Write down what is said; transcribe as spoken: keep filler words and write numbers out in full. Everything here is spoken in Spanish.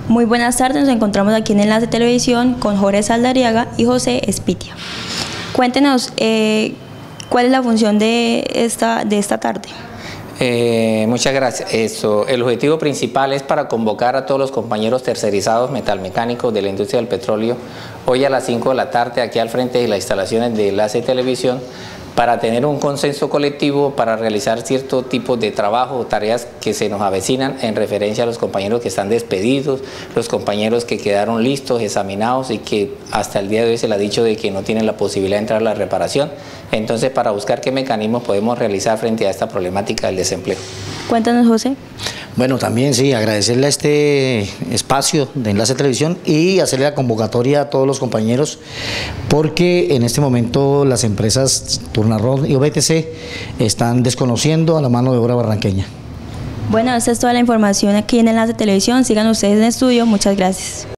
Muy buenas tardes, nos encontramos aquí en Enlace Televisión con Jorge Saldariaga y José Espitia. Cuéntenos, eh, ¿cuál es la función de esta, de esta tarde? Eh, muchas gracias. Eso, el objetivo principal es para convocar a todos los compañeros tercerizados metalmecánicos de la industria del petróleo hoy a las cinco de la tarde aquí al frente de las instalaciones de Enlace Televisión para tener un consenso colectivo para realizar cierto tipo de trabajo o tareas que se nos avecinan en referencia a los compañeros que están despedidos, los compañeros que quedaron listos, examinados y que hasta el día de hoy se les ha dicho de que no tienen la posibilidad de entrar a la reparación. Entonces, para buscar qué mecanismos podemos realizar frente a esta problemática del desempleo. Cuéntanos, José. Bueno, también sí, agradecerle a este espacio de Enlace Televisión y hacerle la convocatoria a todos los compañeros, porque en este momento las empresas Turnarron y O B T C están desconociendo a la mano de obra barranqueña. Bueno, esta es toda la información aquí en Enlace Televisión. Sigan ustedes en estudio. Muchas gracias.